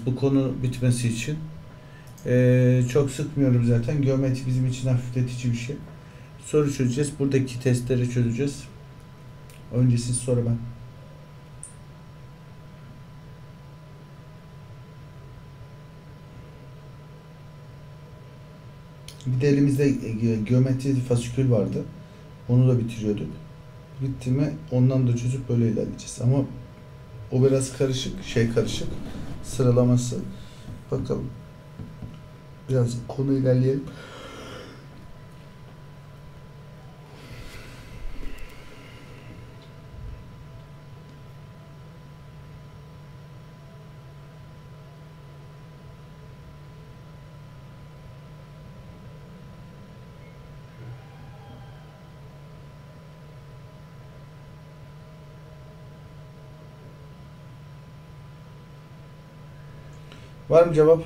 bu konu bitmesi için. Çok sıkmıyorum zaten. Geometri bizim için hafifletici bir şey. Soru çözeceğiz. Buradaki testleri çözeceğiz. Önce siz, sonra ben. Bir de elimizde geometri fasikül vardı. Onu da bitiriyorduk. Bitti mi ondan da çözüp böyle ilerleyeceğiz. Ama o biraz karışık. Sıralaması. Bakalım. Biraz konu ilerleyelim. Var mı cevap?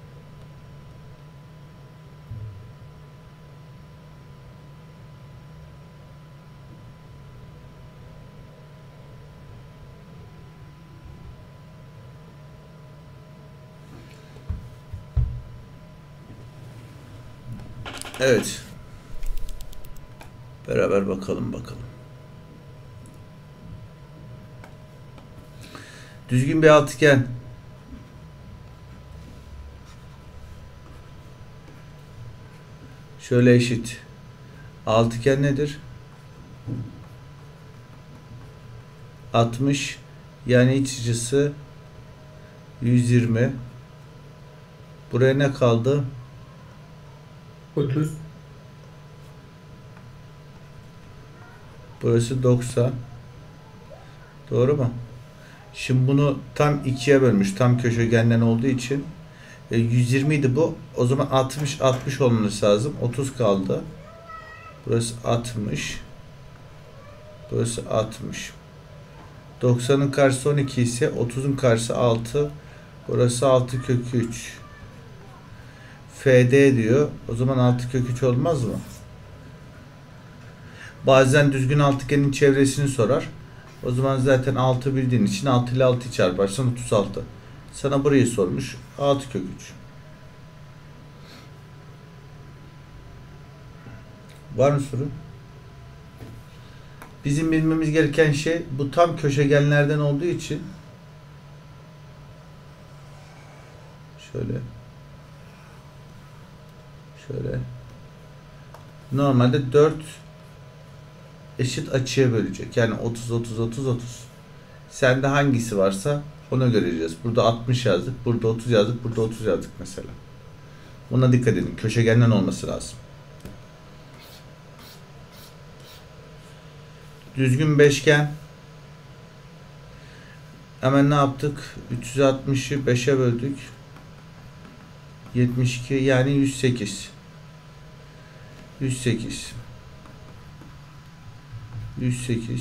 Evet. Beraber bakalım. Düzgün bir altıgen. Şöyle eşit. Altıgen nedir? 60. Yani iç açısı 120. Buraya ne kaldı? 30. Burası 90. Doğru mu? Şimdi bunu tam ikiye bölmüş. Tam köşegenden olduğu için. 120 idi bu. O zaman 60 olması lazım. 30 kaldı. Burası 60. Burası 60. 90'ın karşısı 12 ise 30'un karşısı 6. Burası 6 kök 3. FD diyor. O zaman 6 kök 3 olmaz mı? Bazen düzgün altıgenin çevresini sorar. O zaman zaten 6 bildiğin için 6 ile 6'yı çarparsan 36. Sana burayı sormuş. 6 kök 3. Var mı soru? Bizim bilmemiz gereken şey bu tam köşegenlerden olduğu için şöyle normalde 4 eşit açıya bölecek. Yani 30. Sende hangisi varsa ona göreceğiz. Burada 60 yazdık. Burada 30 yazdık. Burada 30 yazdık mesela. Buna dikkat edin. Köşegenden olması lazım. Düzgün beşgen. Hemen ne yaptık? 360'ı 5'e böldük. 72 yani 108. 108.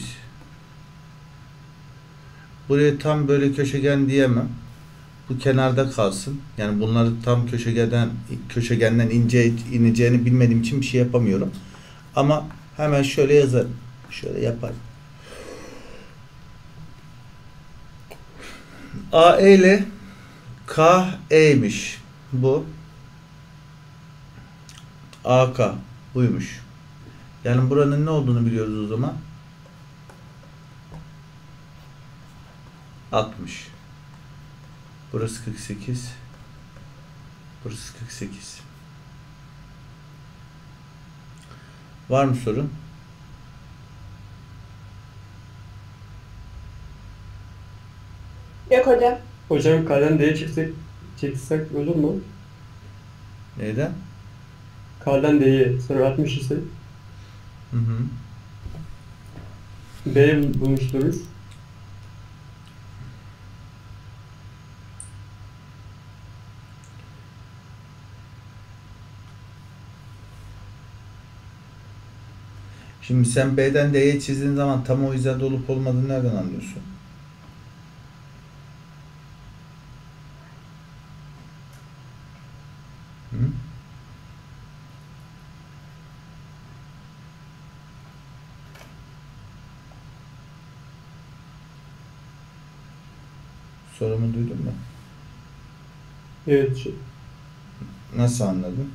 Buraya tam böyle köşegen diyemem. Bu kenarda kalsın. Yani bunları tam köşegenden ineceğini bilmediğim için bir şey yapamıyorum. Ama hemen şöyle yazarım. Şöyle yaparım. AE ile KE'ymiş. Bu. AK. Buymuş. Yani buranın ne olduğunu biliyoruz o zaman. 60. Burası 48. Burası 48. Var mı sorun? Yok hocam. Hocam K'dan D'ye çeksek olur mu? Neyden? K'dan D'ye sonra 60 ise Hı hı. B'yi bulmuş oluruz. Şimdi sen B'den D'ye çizdiğin zaman tam o hizada olup olmadığını nereden anlıyorsun? Hı? Sorumu duydun mu? Evet. Nasıl anladın?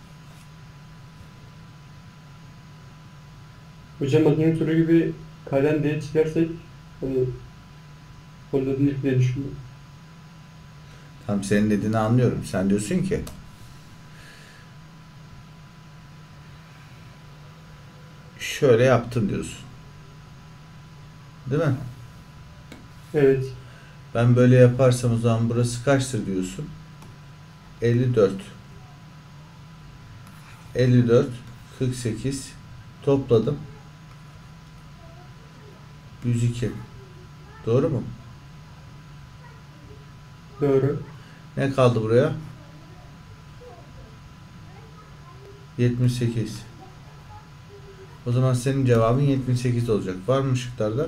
Hocam adının türü gibi kalem diye çizersek hani orada değil diye düşünüyorum. Tam senin dediğini anlıyorum. Sen diyorsun ki şöyle yaptım diyorsun. Değil mi? Evet. Ben böyle yaparsam o zaman burası kaçtır diyorsun? 54. 54, 48 topladım. 102. Doğru mu? Doğru. Ne kaldı buraya? 78. O zaman senin cevabın 78 olacak. Var mı şıklarda?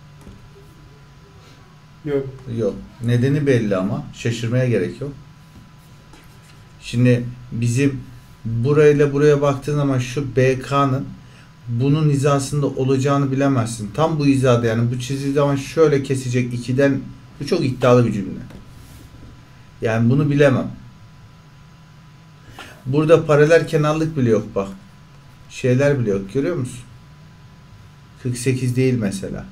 Yok. Yok. Nedeni belli ama. Şaşırmaya gerek yok. Şimdi bizim burayla buraya baktığın zaman şu BK'nın bunun hizasında olacağını bilemezsin. Tam bu hizada, yani bu çizdiği zaman şöyle kesecek 2'den, bu çok iddialı bir cümle. Yani bunu bilemem. Burada paralel kenarlık bile yok bak. Şeyler bile yok, görüyor musun? 48 değil mesela.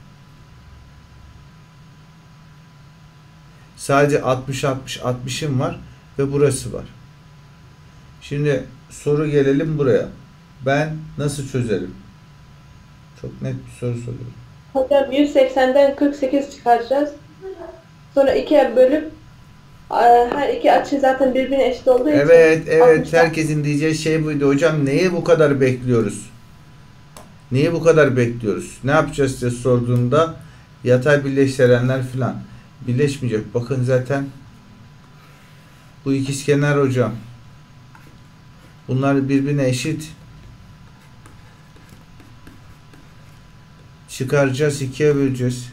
Sadece 60 60 60'ım var ve burası var. Şimdi soru, gelelim buraya. Ben nasıl çözerim? Çok net bir soru soruyorum. Hocam 180'den 48 çıkaracağız. Sonra ikiye bölüp her iki açı zaten birbirine eşit olduğu için Evet, evet. 60'tan Herkesin diyeceği şey buydu. Hocam neye bu kadar bekliyoruz? Neye bu kadar bekliyoruz? Ne yapacağız diye sorduğunda yatay birleştirenler filan. Birleşmeyecek. Bakın zaten bu ikizkenar hocam. Bunlar birbirine eşit. Çıkaracağız, ikiye böleceğiz.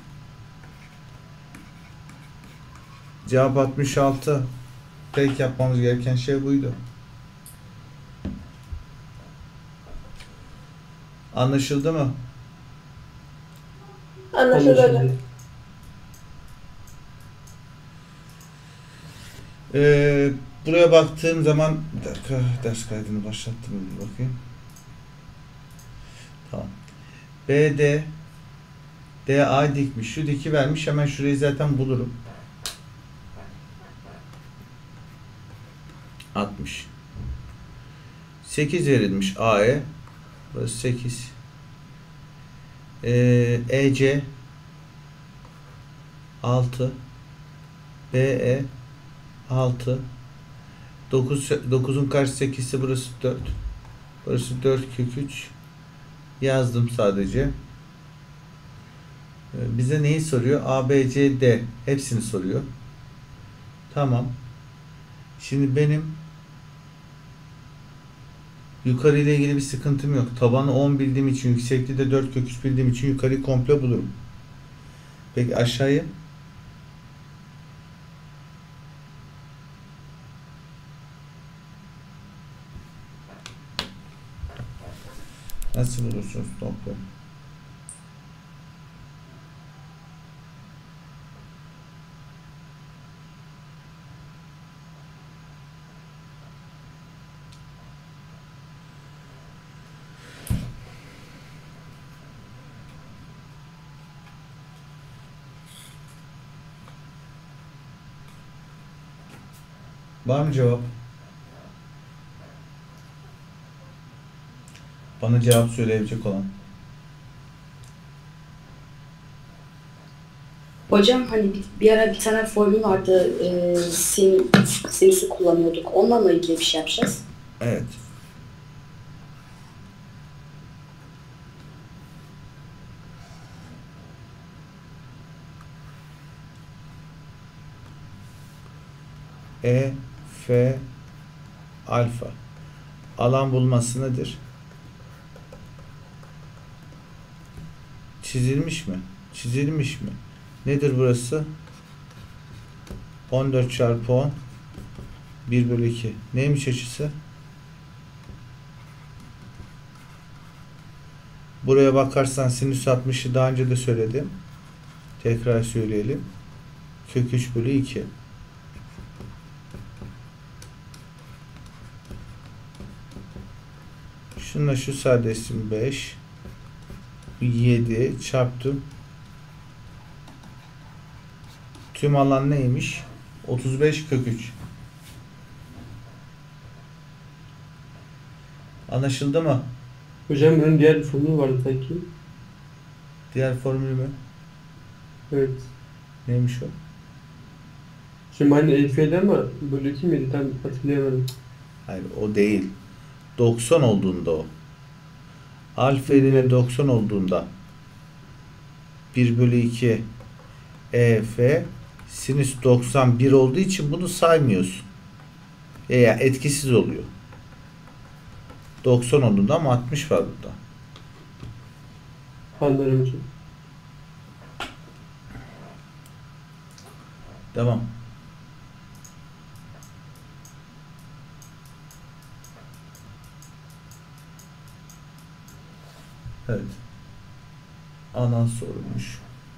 Cevap 66. Tek yapmamız gereken şey buydu. Anlaşıldı mı? anlaşıldı hocam. Anlaşıldı. Buraya baktığım zaman bir dakika, ders kaydını başlattım, bir bakayım. Tamam. BD DA dikmiş. Şu diki vermiş. Hemen şurayı zaten bulurum. 60. 8 verilmiş AE. Burası 8. EC 6. BE 6. 9'un karşısı 8 ise burası 4. Burası 4 kök 3. Yazdım sadece. Bize neyi soruyor? A, B, C, D. Hepsini soruyor. Tamam. Şimdi benim yukarı ile ilgili bir sıkıntım yok. Tabanı 10 bildiğim için, yüksekliği de 4 kök 3 bildiğim için yukarıyı komple bulurum. Peki aşağıyı? Nasıl bulursunuz komple? Var mı cevap? Bana cevap söyleyebilecek olan. Hocam hani bir ara bir tane formül vardı, sinüsü kullanıyorduk. Onunla ilgili bir şey yapacağız. Evet. E, F, alfa. Alan bulması nedir? Çizilmiş mi? Çizilmiş mi? Nedir burası? 14 çarpı 10 1 bölü 2. Neymiş açısı? Buraya bakarsan sinüs 60'ı daha önce de söyledim. Tekrar söyleyelim. Kök 3 bölü 2. Şununla şu sadeleşsin 5. 7 çarptım. Tüm alan neymiş? 35 kök 3. Anlaşıldı mı? Hocam bunun diğer bir formülü vardı sanki. Diğer formülü mü? Evet. Neymiş o? Şimdi aynı EF'de ama bölü 2 miydi? Tam hatırlayamadım. Hayır o değil. 90 olduğunda o. Alfa ile 90 olduğunda 1 bölü 2 EF sinüs 91 olduğu için bunu saymıyorsun. Yani etkisiz oluyor. 90 olduğunda ama 60 var burada. Anlarım hocam. Devam. Evet. Anan sorulmuş.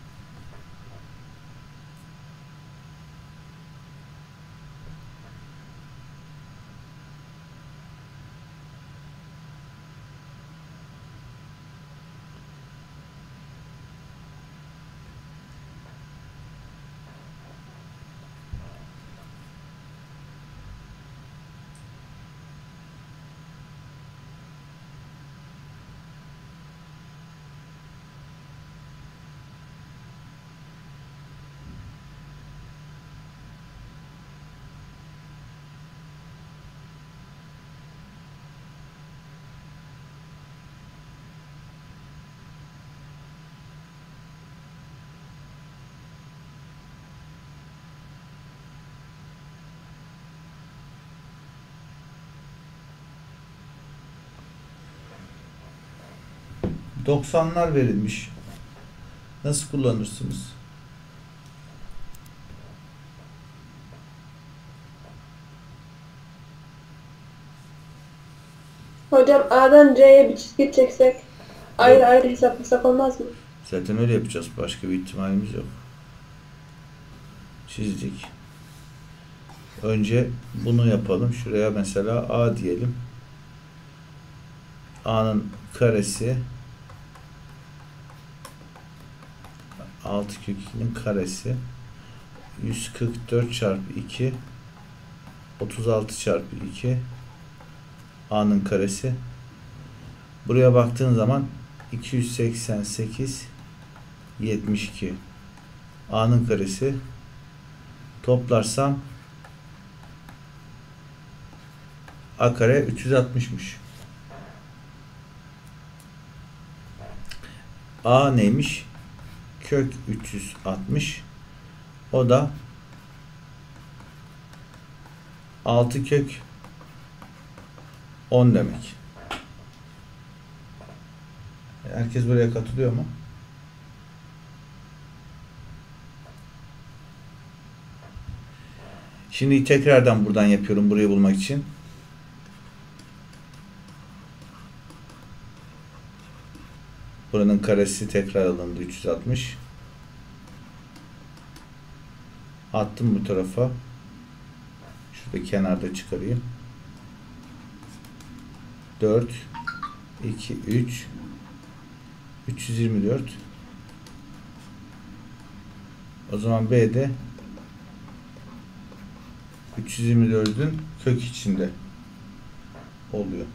...90'lar verilmiş. Nasıl kullanırsınız? Hocam A'dan C'ye bir çizgi çeksek ayrı ayrı hesaplasak olmaz mı? Zaten öyle yapacağız. Başka bir ihtimalimiz yok. Çizdik. Önce bunu yapalım. Şuraya mesela A diyelim. A'nın karesi 6 kök 2'nin karesi 144 çarpı 2 36 çarpı 2 A'nın karesi. Buraya baktığın zaman 288 72 A'nın karesi. Toplarsam A kare 360'mış. A neymiş? Kök 360. O da 6 kök 10 demek. Herkes buraya katılıyor mu? Şimdi tekrardan buradan yapıyorum burayı bulmak için. Buranın karesi tekrar alındı 360. Attım bu tarafa. Şurada kenarda çıkarayım. 4 2 3 324. O zaman B'de 324'ün kök içinde oluyor.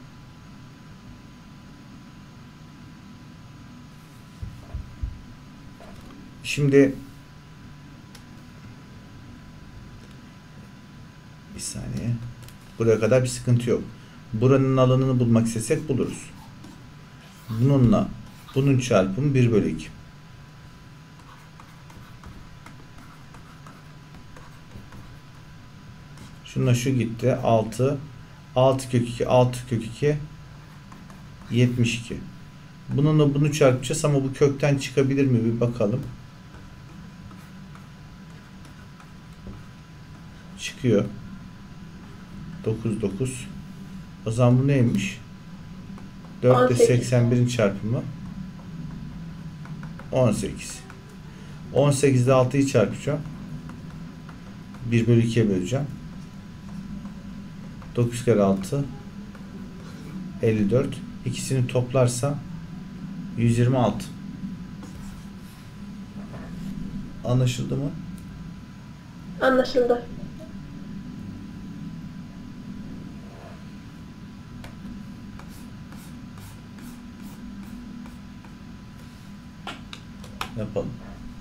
Şimdi bir saniye. Buraya kadar bir sıkıntı yok. Buranın alanını bulmak istesek buluruz. Bununla bunun çarpımı 1 bölü 2. Şununla şu gitti. 6 6 kök 2 6 kök 2 72. Bununla bunu çarpacağız ama bu kökten çıkabilir mi bir bakalım. Çıkıyor. 9 9. O zaman bu neymiş? 4 ile 81'in çarpımı 18. 18 ile 6'yı çarpacağım. 1 bölü 2'ye böleceğim. 9 kere 6 54. İkisini toplarsam 126. Anlaşıldı mı? Anlaşıldı. Yapalım.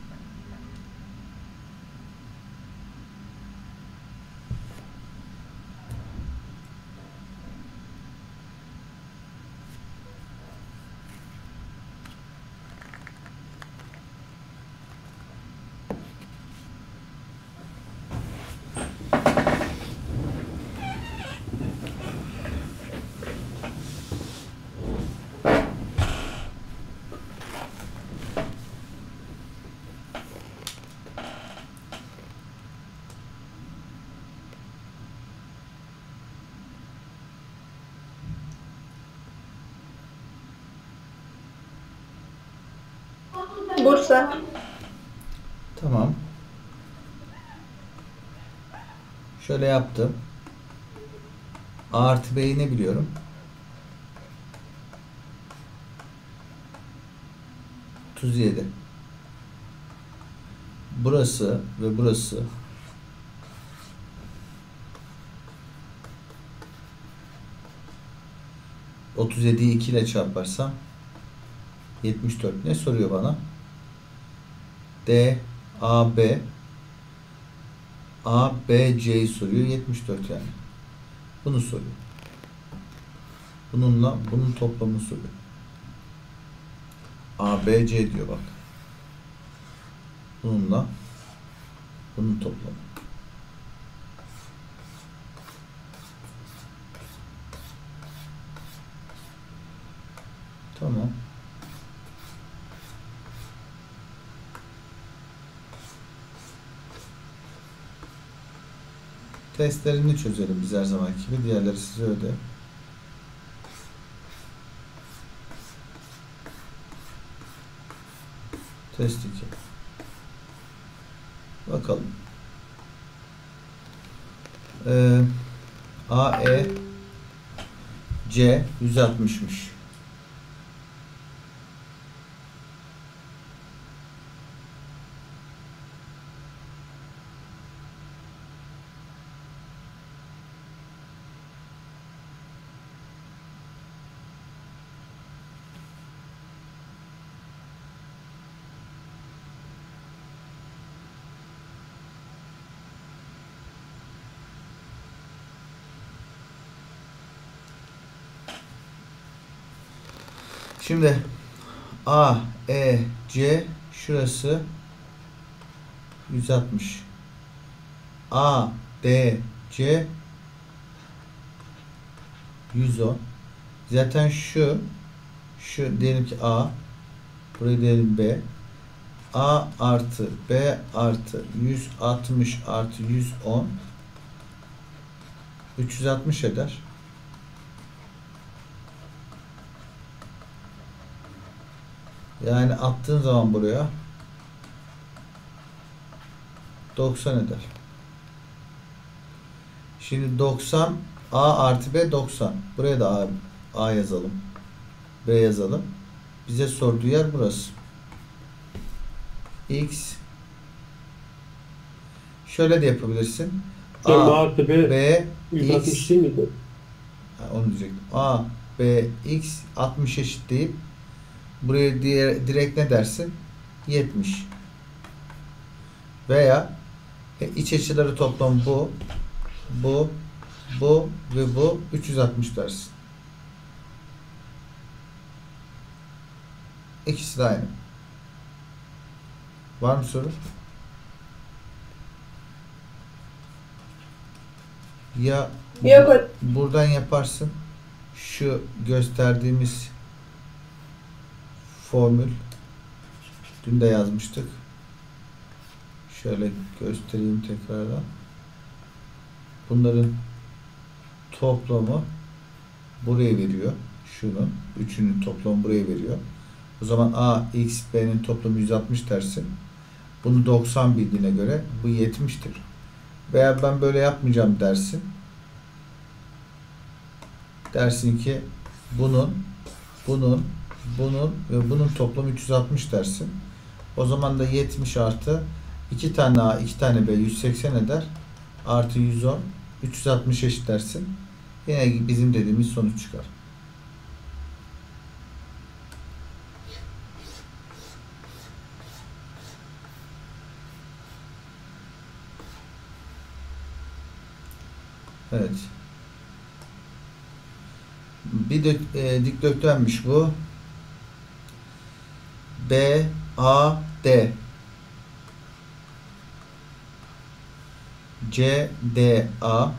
Bursa. Tamam. Şöyle yaptım. A artı B'yi ne biliyorum? 37. Burası ve burası 37'yi 2 ile çarparsam 74. Ne soruyor bana? D, A, B A, B, C'yi soruyor. 74 yani. Bunu soruyor. Bununla bunun toplamını soruyor. A, B, C diyor bak. Bununla bunun toplamı. Tamam. Testlerini çözelim biz her zamanki gibi. Diğerleri size öde. Test 2. Bakalım. A, E, C 160'mış. Şimdi A, E, C şurası 160. A, D, C 110. Zaten şu diyelim ki A, burayı diyelim B. A artı B artı 160 artı 110 360 eder. Yani attığın zaman buraya 90 eder. Şimdi 90 A artı B 90. Buraya da A yazalım. B yazalım. Bize sorduğu yer burası. X şöyle de yapabilirsin. A artı B 160 X değil miydi? onu diyecektim. A B X 60 eşit deyip buraya direkt ne dersin? 70. Veya iç açıları toplam bu ve bu 360 dersin. İkisi de aynı. Var mı soru? Ya Yok. buradan yaparsın. Şu gösterdiğimiz formül dün de yazmıştık. Şöyle göstereyim tekrardan. Bunların toplamı buraya veriyor. Şunun üçünün toplamı buraya veriyor. O zaman A, X, B'nin toplamı 160 dersin. Bunu 90 bildiğine göre bu 70'tir. Veya ben böyle yapmayacağım dersin. Dersin ki bunun bunun ve bunun toplamı 360 dersin. O zaman da 70 artı 2 tane A, 2 tane B 180 eder. Artı 110, 360 eşit dersin. Yine bizim dediğimiz sonuç çıkar. Evet. Bir dikdörtgenmiş bu. B, A, D. C, D, A.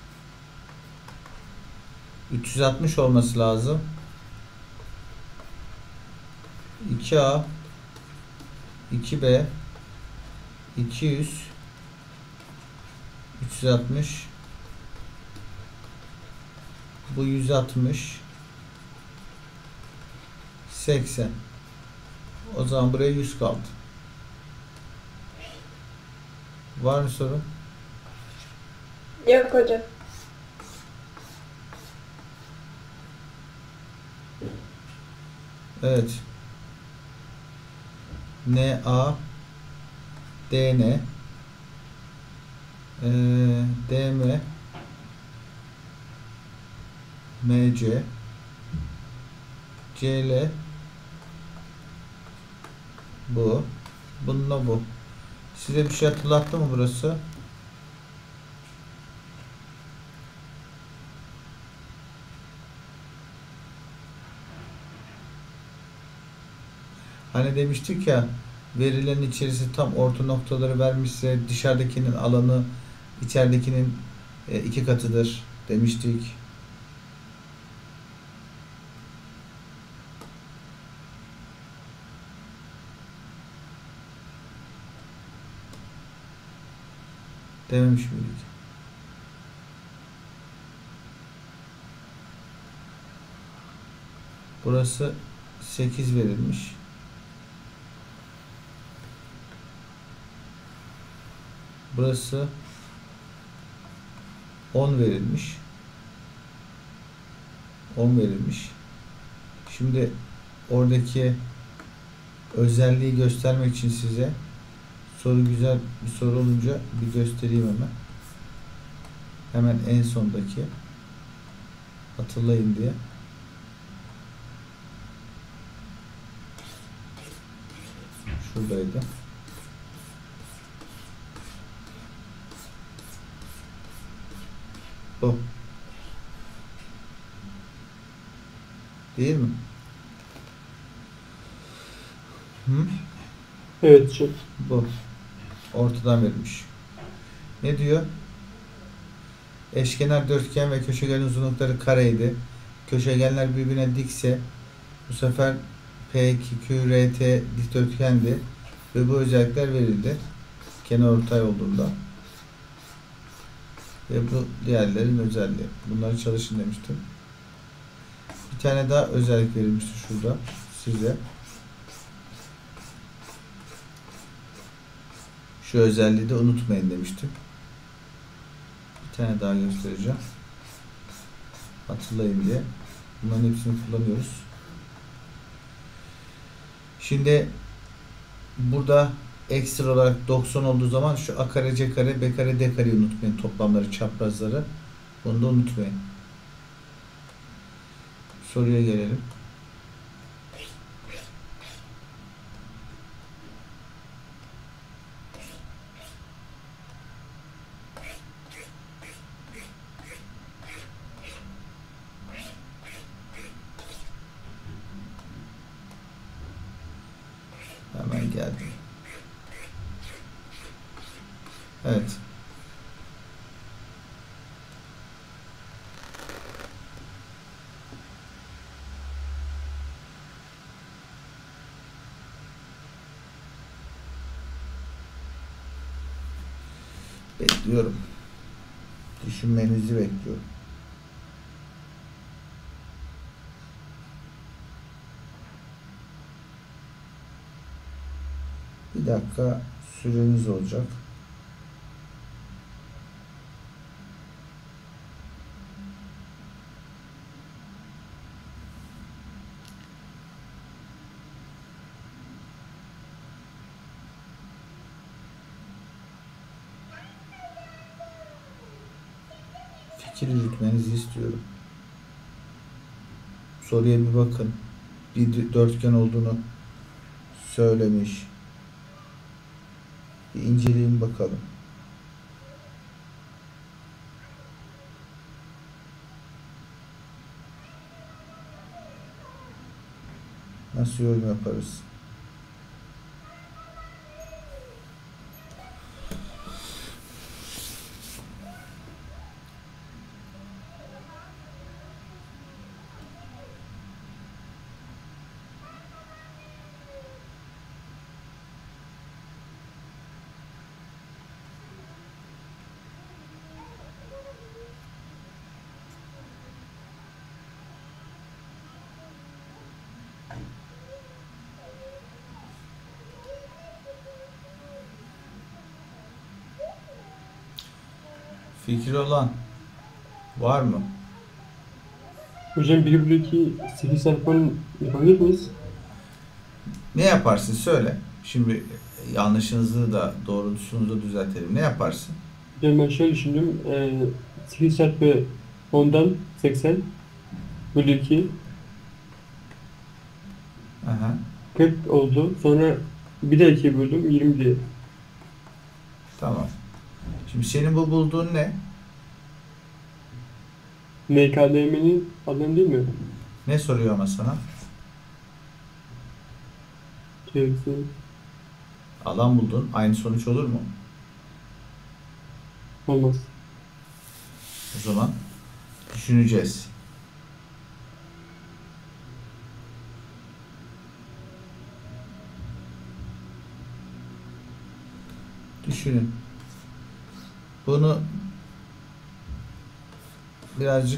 360 olması lazım. 2A, 2B, 200, 360. Bu 160, 80. O zaman buraya 100 kaldı. Var mı soru? Yok hocam. Evet. N A D N D M M C C L bu. Bununla bu. Size bir şey hatırlattı mı burası? Hani demiştik ya, verilerin içerisi tam orta noktaları vermişse dışarıdakinin alanı içeridekinin 2 katıdır demiştik. Dememiş miydik? Burası 8 verilmiş. Burası 10 verilmiş. 10 verilmiş. Şimdi oradaki özelliği göstermek için size soru güzel bir soru olunca bir göstereyim hemen. Hemen en sondaki hatırlayın diye. Şuradaydı. Bu. Değil mi? Hı? Evet hocam. Bu. Ortadan verilmiş. Ne diyor? Eşkenar dörtgen ve köşegenin uzunlukları kareydi. Köşegenler birbirine dikse bu sefer P2QRT dikdörtgendi ve bu özellikler verildi. Kenarortay olduğunda. Ve bu diğerlerin özelliği. Bunları çalışın demiştim. Bir tane daha özellik verilmişti şurada size. Şu özelliği de unutmayın demiştim. Bir tane daha göstereceğim. Hatırlayın diye. Bunların hepsini kullanıyoruz. Şimdi burada ekstra olarak 90 olduğu zaman şu a kare, c kare, b kare, d kareyi unutmayın. Toplamları, çaprazları. Bunu da unutmayın. Soruya gelelim. Hemen geldim. Evet. Bekliyorum. Düşünmenizi bekliyorum. Bir dakika süreniz olacak. Fikir yürütmenizi istiyorum. Soruya bir bakın. Bir dörtgen olduğunu söylemiş. Bir inceleyin bakalım. Nasıl yorum yaparız? Fikri olan var mı? Hocam 1 bölü 2 8 çarpan yapabilir miyiz? Ne yaparsın söyle. Şimdi yanlışınızı da doğrusunu da düzeltelim. Ne yaparsın? Hocam ben şöyle düşündüm. 8 çarpı 10'dan 80 bölü 2 Aha, 40 oldu. Sonra bir de 2'ye böldüm 20 diye. tamam. Şimdi senin bu bulduğun ne? NKDM'nin alanı değil mi? Ne soruyor ama sana? Çevresi. Alan buldun. Aynı sonuç olur mu? Olmaz. O zaman düşüneceğiz. Düşünün. Bunu birazcık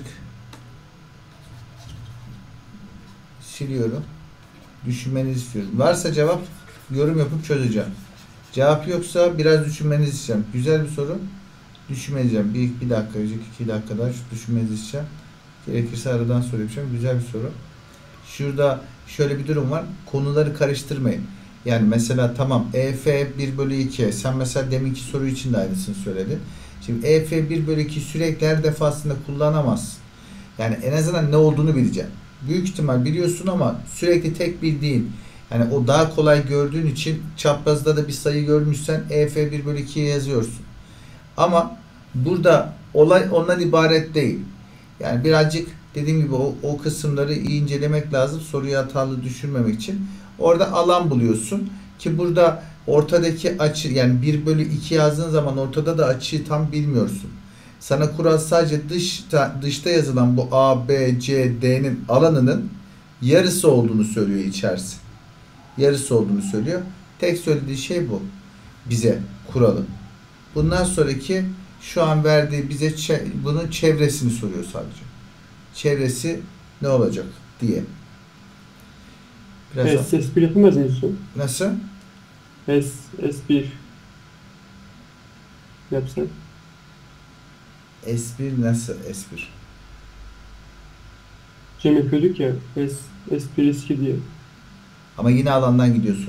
siliyorum. Düşünmenizi istiyorum. Varsa cevap yorum yapıp çözeceğim. Cevap yoksa biraz düşünmenizi isteyeceğim. Güzel bir soru. Düşünmeyeceğim. Bir dakika, 2 dakika daha düşünmenizi isteyeceğim. Gerekirse aradan soru yapacağım. Güzel bir soru. Şurada şöyle bir durum var. Konuları karıştırmayın. Yani mesela tamam EF 1 bölü 2. Sen mesela deminki soru için de aynısını söyledin. Şimdi EF 1 bölü 2 sürekli her defasında kullanamazsın. Yani en azından ne olduğunu bileceksin. Büyük ihtimal biliyorsun ama sürekli tek bildiğin, yani o daha kolay gördüğün için çaprazda da bir sayı görmüşsen EF 1 bölü 2'ye yazıyorsun. Ama burada olay ondan ibaret değil. Yani birazcık dediğim gibi o kısımları iyi incelemek lazım. Soruyu hatalı düşürmemek için. Orada alan buluyorsun. Ki burada ortadaki açı, yani 1 bölü 2 yazdığın zaman ortada da açıyı tam bilmiyorsun. Sana kural sadece dışta yazılan bu A, B, C, D'nin alanının yarısı olduğunu söylüyor içerisi. Yarısı olduğunu söylüyor. Tek söylediği şey bu. Bize kuralı. Bundan sonraki şu an verdiği bize bunun çevresini soruyor sadece. Çevresi ne olacak diye. Biraz S1 yapamaz mıyız? nasıl? S1 yapsak. S1 nasıl S1? Cem yapıyorduk ya. S1 S2 diye. Ama yine alandan gidiyorsun.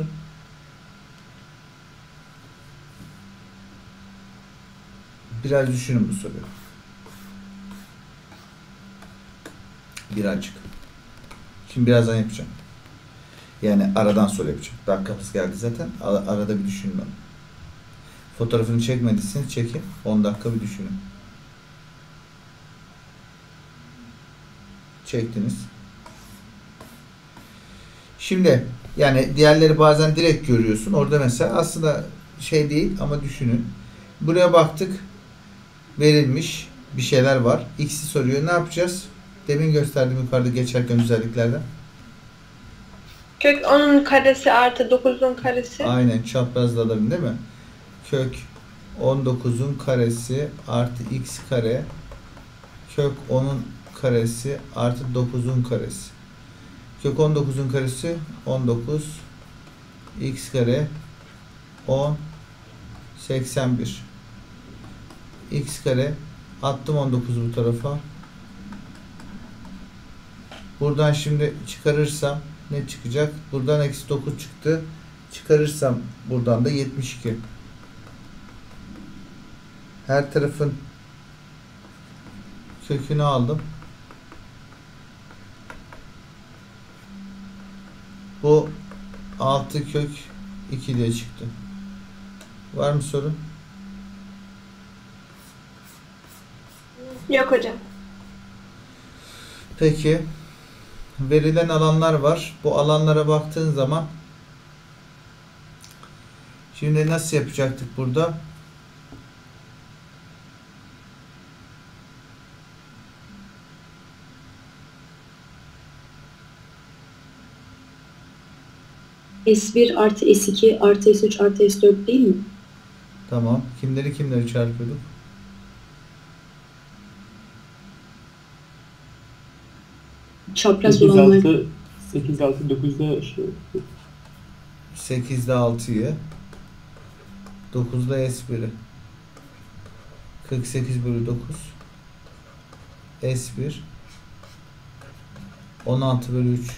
Biraz düşünün bu soruyu. Birazcık. Şimdi birazdan yapacağım. Yani aradan soru yapacağım. Dakikamız geldi zaten. Arada bir düşünün onu. Fotoğrafını çekmediyseniz çekin. 10 dakika bir düşünün. Çektiniz. Şimdi yani diğerleri bazen direkt görüyorsun. Orada mesela aslında şey değil ama düşünün. Buraya baktık. Verilmiş bir şeyler var. X'i soruyor. Ne yapacağız? Demin gösterdiğim yukarıda geçerken özelliklerden. Kök 10'un karesi artı 9'un karesi. Aynen çaprazladım değil mi? Kök 19'un karesi artı x kare kök 10'un karesi artı 9'un karesi. Kök 19'un karesi 19 x kare 10 81 x kare attım 19'u bu tarafa. Buradan şimdi çıkarırsam ne çıkacak? Buradan eksi 9 çıktı. Çıkarırsam buradan da 72. Her tarafın kökünü aldım. Bu 6 kök 2 diye çıktı. Var mı sorun? Yok hocam. Peki. Verilen alanlar var. Bu alanlara baktığın zaman şimdi nasıl yapacaktık burada? S1 artı S2 artı S3 artı S4 değil mi? Tamam. Kimleri çarpıyorduk? Çapraz olanlar. 8 6 9'da şey. 8'de 6'yı 9'da S1'i 48 bölü 9 S1 16 bölü 3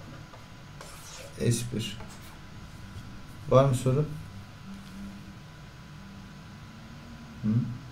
S1. Var mı soru? Hı?